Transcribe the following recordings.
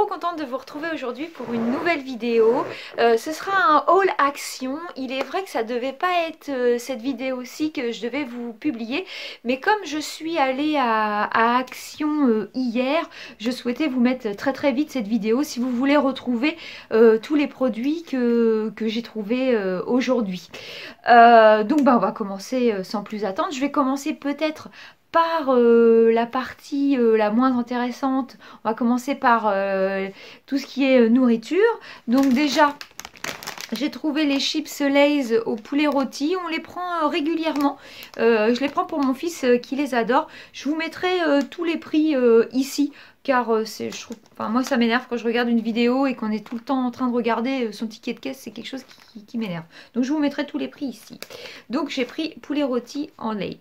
trop contente de vous retrouver aujourd'hui pour une nouvelle vidéo. Ce sera un haul action. Il est vrai que ça devait pas être cette vidéo-ci que je devais vous publier, mais comme je suis allée à Action hier, je souhaitais vous mettre très vite cette vidéo si vous voulez retrouver tous les produits que j'ai trouvés aujourd'hui. Donc on va commencer sans plus attendre. Je vais commencer peut-être par la partie la moins intéressante. On va commencer par tout ce qui est nourriture. Donc déjà, j'ai trouvé les chips Lay's au poulet rôti. On les prend régulièrement. Je les prends pour mon fils qui les adore. Je vous mettrai tous les prix ici. Car moi ça m'énerve quand je regarde une vidéo et qu'on est tout le temps en train de regarder son ticket de caisse. C'est quelque chose qui m'énerve. Donc je vous mettrai tous les prix ici. Donc j'ai pris poulet rôti en Lay's.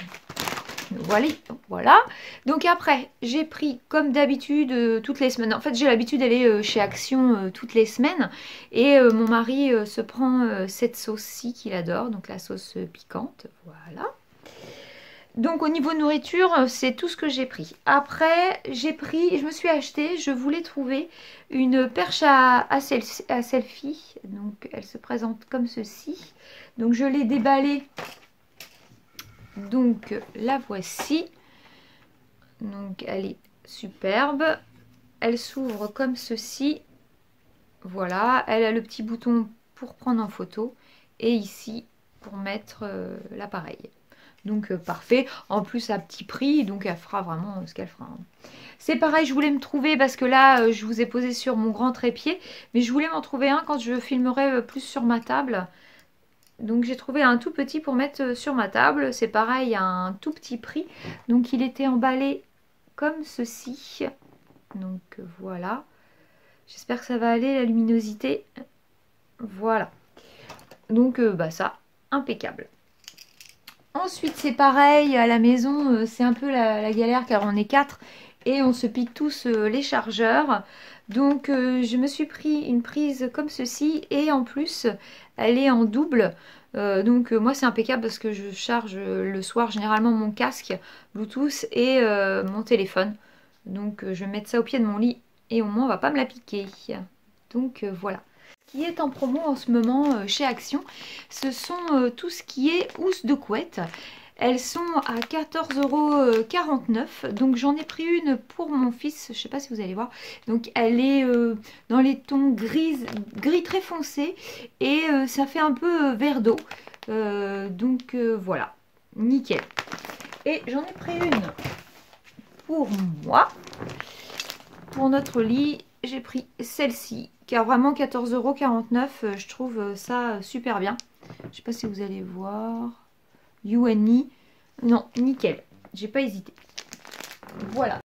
Voilà. Donc après, j'ai pris comme d'habitude toutes les semaines. En fait, j'ai l'habitude d'aller chez Action toutes les semaines. Et mon mari se prend cette sauce-ci qu'il adore. Donc la sauce piquante. Voilà. Donc au niveau nourriture, c'est tout ce que j'ai pris. Après, je me suis acheté, je voulais trouver une perche à selfie. Donc elle se présente comme ceci. Donc je l'ai déballée. Donc la voici. Donc elle est superbe. Elle s'ouvre comme ceci. Voilà, elle a le petit bouton pour prendre en photo. Et ici pour mettre l'appareil. Donc parfait. En plus à petit prix, donc elle fera vraiment ce qu'elle fera. C'est pareil, je voulais me trouver, parce que là je vous ai posé sur mon grand trépied. Mais je voulais m'en trouver un quand je filmerai plus sur ma table. Donc j'ai trouvé un tout petit pour mettre sur ma table. C'est pareil, à un tout petit prix. Donc il était emballé comme ceci. Donc voilà. J'espère que ça va aller, la luminosité. Voilà. Donc ça, impeccable. Ensuite c'est pareil, à la maison, c'est un peu la galère car on est 4 et on se pique tous les chargeurs. Donc je me suis pris une prise comme ceci et en plus elle est en double. Donc moi c'est impeccable parce que je charge le soir généralement mon casque Bluetooth et mon téléphone. Donc je vais mettre ça au pied de mon lit et au moins on va pas me la piquer. Donc voilà. Ce qui est en promo en ce moment chez Action, ce sont tout ce qui est housses de couette. Elles sont à 14,49 €. Donc j'en ai pris une pour mon fils. Je ne sais pas si vous allez voir. Donc elle est dans les tons gris très foncé. Et ça fait un peu verre d'eau. Donc voilà. Nickel. Et j'en ai pris une pour moi. Pour notre lit, j'ai pris celle-ci. Car vraiment 14,49 €. Je trouve ça super bien. Je ne sais pas si vous allez voir. You and me. Non, nickel. J'ai pas hésité. Voilà.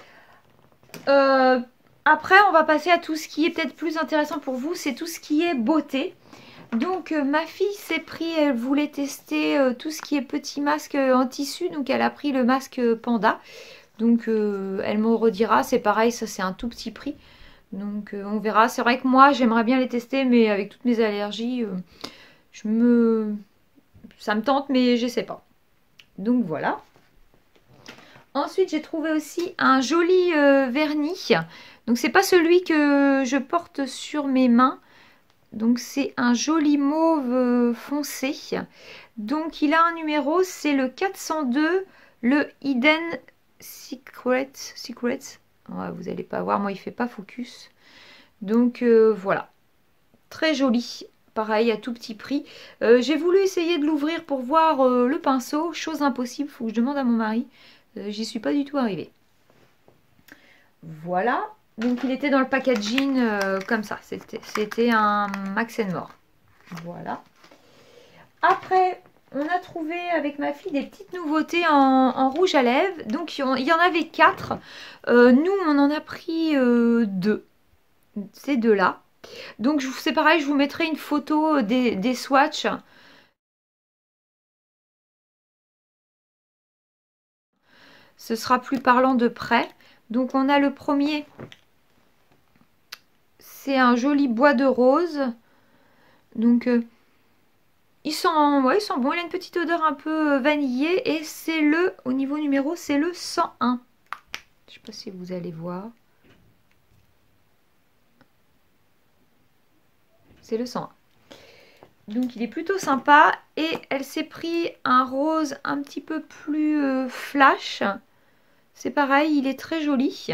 Après, on va passer à tout ce qui est peut-être plus intéressant pour vous. C'est tout ce qui est beauté. Donc, ma fille s'est pris, elle voulait tester tout ce qui est petit masque en tissu. Donc, elle a pris le masque Panda. Donc, elle me redira. C'est pareil, ça c'est un tout petit prix. Donc, on verra. C'est vrai que moi, j'aimerais bien les tester. Mais avec toutes mes allergies, ça me tente, mais je sais pas. Donc voilà. Ensuite, j'ai trouvé aussi un joli vernis. Donc c'est pas celui que je porte sur mes mains. Donc c'est un joli mauve foncé. Donc il a un numéro, c'est le 402, le Hidden Secrets. Ouais, vous n'allez pas voir, moi il fait pas focus. Donc voilà. Très joli. Pareil, à tout petit prix. J'ai voulu essayer de l'ouvrir pour voir le pinceau. Chose impossible, il faut que je demande à mon mari. J'y suis pas du tout arrivée. Voilà. Donc il était dans le packaging comme ça. C'était un Max & More. Voilà. Après, on a trouvé avec ma fille des petites nouveautés en rouge à lèvres. Donc il y en avait 4. Nous, on en a pris 2. Ces deux-là. Donc c'est pareil, je vous mettrai une photo des swatchs. Ce sera plus parlant de près. Donc on a le premier. C'est un joli bois de rose. Donc il sent bon. Il a une petite odeur un peu vanillée. Et c'est au niveau numéro, c'est le 101. Je ne sais pas si vous allez voir. c'est le 101. Donc il est plutôt sympa et elle s'est pris un rose un petit peu plus flash. C'est pareil, il est très joli.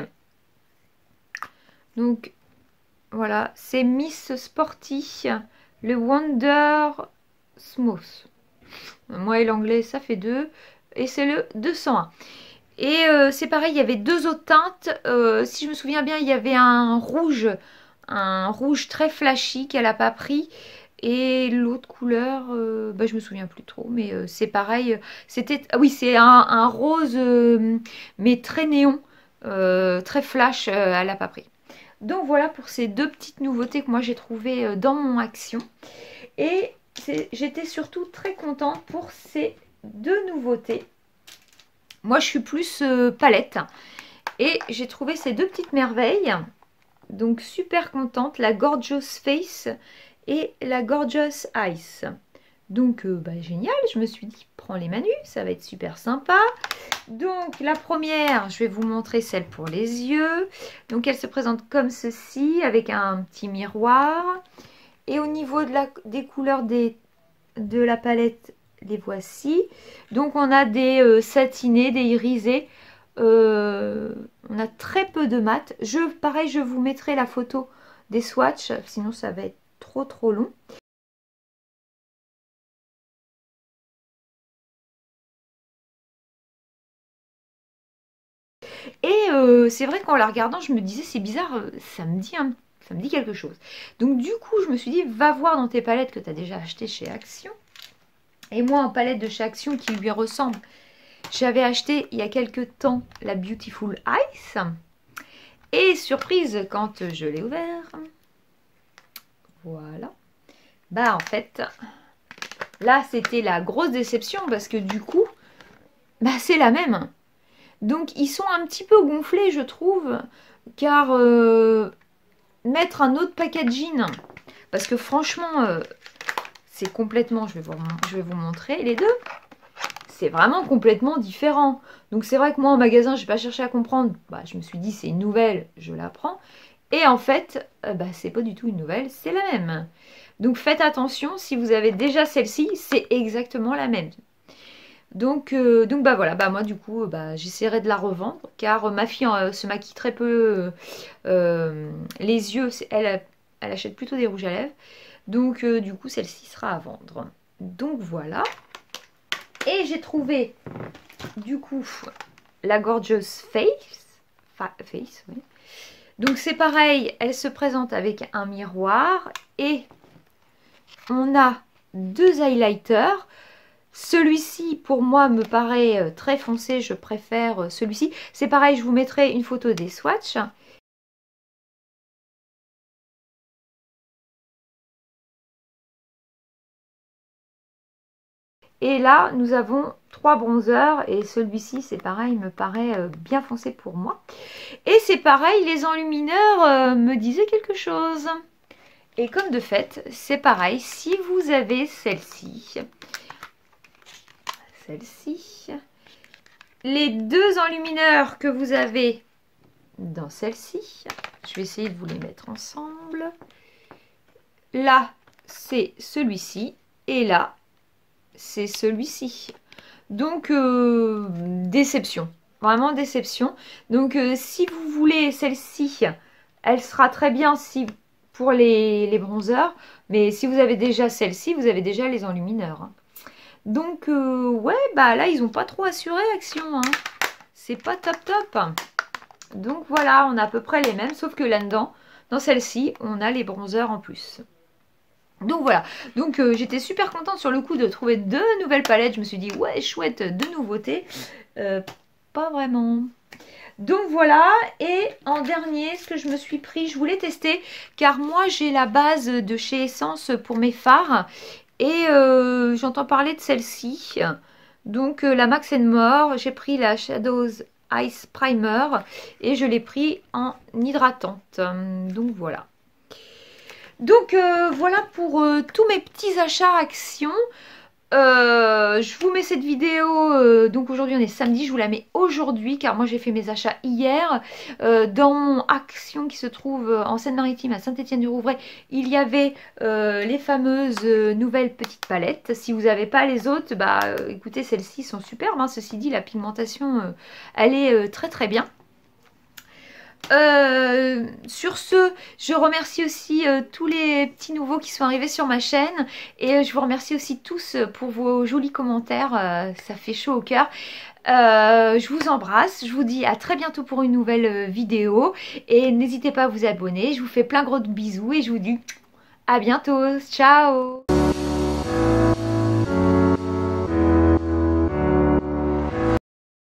Donc voilà, c'est Miss Sporty, le Wonder Smooth. Moi et l'anglais ça fait 2 et c'est le 201. Et c'est pareil, il y avait 2 autres teintes. Si je me souviens bien, il y avait un rouge très flashy qu'elle n'a pas pris. Et l'autre couleur, bah, je me souviens plus trop, mais c'est pareil. C'était, ah oui, c'est un rose, mais très néon, très flash, elle n'a pas pris. Donc voilà pour ces 2 petites nouveautés que moi j'ai trouvées dans mon action. Et j'étais surtout très contente pour ces 2 nouveautés. Moi je suis plus palette. Et j'ai trouvé ces 2 petites merveilles. Donc super contente, la Gorgeous Face et la Gorgeous Eyes. Donc bah, génial, je me suis dit prends les Manu, ça va être super sympa. Donc la première, je vais vous montrer celle pour les yeux. Donc elle se présente comme ceci avec un petit miroir. Et au niveau des couleurs de la palette, les voici. Donc on a des satinés, des irisés. On a très peu de mat. Pareil, je vous mettrai la photo des swatchs, sinon ça va être trop long. Et c'est vrai qu'en la regardant, je me disais c'est bizarre, ça me dit quelque chose. Donc du coup, je me suis dit, va voir dans tes palettes que tu as déjà acheté chez Action. Et moi, en palette de chez Action qui lui ressemble, j'avais acheté il y a quelques temps la Beautiful Eyes. Et surprise, quand je l'ai ouvert, voilà, bah en fait, là c'était la grosse déception parce que du coup, bah c'est la même. Donc ils sont un petit peu gonflés je trouve, car mettre un autre packaging, parce que franchement, c'est complètement, je vais vous montrer les deux. C'est vraiment complètement différent. Donc c'est vrai que moi en magasin, je n'ai pas cherché à comprendre. Bah, je me suis dit c'est une nouvelle, je la prends. Et en fait, bah, c'est pas du tout une nouvelle, c'est la même. Donc faites attention, si vous avez déjà celle-ci, c'est exactement la même. Donc bah voilà, bah moi du coup, bah, j'essaierai de la revendre. Car ma fille se maquille très peu les yeux. Elle achète plutôt des rouges à lèvres. Donc du coup, celle-ci sera à vendre. Donc voilà. Et j'ai trouvé, du coup, la Gorgeous Face. Oui. Donc c'est pareil, elle se présente avec un miroir. Et on a 2 highlighters. Celui-ci, pour moi, me paraît très foncé. Je préfère celui-ci. C'est pareil, je vous mettrai une photo des swatchs. Et là, nous avons 3 bronzers et celui-ci, c'est pareil, me paraît bien foncé pour moi. Et c'est pareil, les enlumineurs me disaient quelque chose. Et comme de fait, c'est pareil, si vous avez celle-ci, les 2 enlumineurs que vous avez dans celle-ci, je vais essayer de vous les mettre ensemble. Là, c'est celui-ci et là, c'est celui-ci. Donc déception, vraiment déception. Donc si vous voulez celle-ci, elle sera très bien pour les bronzers, mais si vous avez déjà celle-ci, vous avez déjà les enlumineurs, hein. Donc ouais, bah là ils ont pas trop assuré Action, hein. C'est pas top. Donc voilà, on a à peu près les mêmes, sauf que là-dedans, dans celle-ci, on a les bronzers en plus. Donc voilà, donc j'étais super contente sur le coup de trouver 2 nouvelles palettes. Je me suis dit ouais chouette, 2 nouveautés. Pas vraiment. Donc voilà, et en dernier, ce que je me suis pris, je voulais tester, car moi j'ai la base de chez Essence pour mes fards. Et j'entends parler de celle-ci. Donc la Max More, j'ai pris la Shadows Ice Primer et je l'ai pris en hydratante. Donc voilà. Donc voilà pour tous mes petits achats Action. Je vous mets cette vidéo, donc aujourd'hui on est samedi, je vous la mets aujourd'hui car moi j'ai fait mes achats hier. Dans mon Action qui se trouve en Seine-Maritime à Saint-Étienne-du-Rouvray, il y avait les fameuses nouvelles petites palettes. Si vous n'avez pas les autres, bah écoutez, celles-ci sont superbes, hein. Ceci dit, la pigmentation elle est très très bien. Sur ce, je remercie aussi tous les petits nouveaux qui sont arrivés sur ma chaîne et je vous remercie aussi tous pour vos jolis commentaires, ça fait chaud au cœur. Je vous embrasse, je vous dis à très bientôt pour une nouvelle vidéo et n'hésitez pas à vous abonner. Je vous fais plein gros bisous et je vous dis à bientôt, ciao.